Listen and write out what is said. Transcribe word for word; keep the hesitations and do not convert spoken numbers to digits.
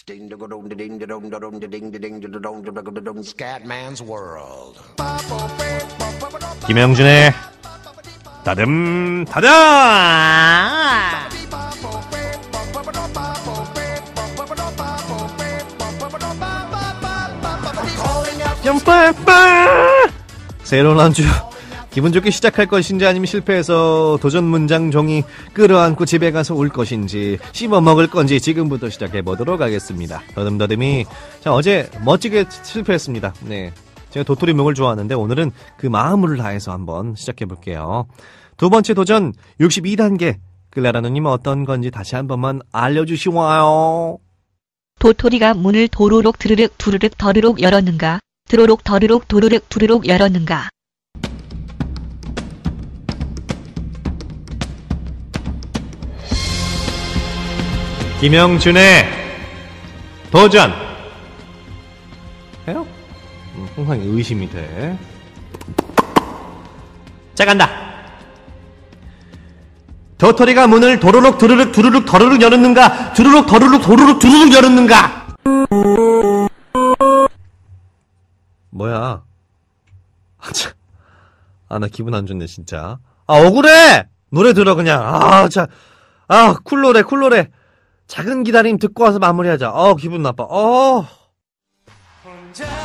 Scatman's World. 김영준의 다듬 다다. 점빠빠. 새로운 한 주 기분 좋게 시작할 것인지 아니면 실패해서 도전 문장 종이 끌어안고 집에 가서 울 것인지 씹어 먹을 건지 지금부터 시작해 보도록 하겠습니다. 더듬더듬이 자 어제 멋지게 실패했습니다. 네, 제가 도토리묵을 좋아하는데 오늘은 그 마음을 다해서 한번 시작해 볼게요. 두 번째 도전 육십이 단계 글라라누님 어떤 건지 다시 한 번만 알려주시와요. 도토리가 문을 도로록 드르륵 두르륵 더르륵 열었는가? 드로록 더르륵 도르륵 두르륵 열었는가? 김영준의 도전 해요? 음, 항상 의심이 돼. 자 간다. 도토리가 문을 도로록 두르륵 두르륵 더르륵 열었는가? 두루룩 더르륵 도르륵 두르륵 열었는가? 뭐야? 아, 참. 아, 나 기분 안 좋네, 진짜. 아, 억울해! 노래 들어, 그냥. 아, 자. 아, 쿨노래, 쿨노래. 작은 기다림 듣고 와서 마무리하자. 어, 기분 나빠. 어. 혼자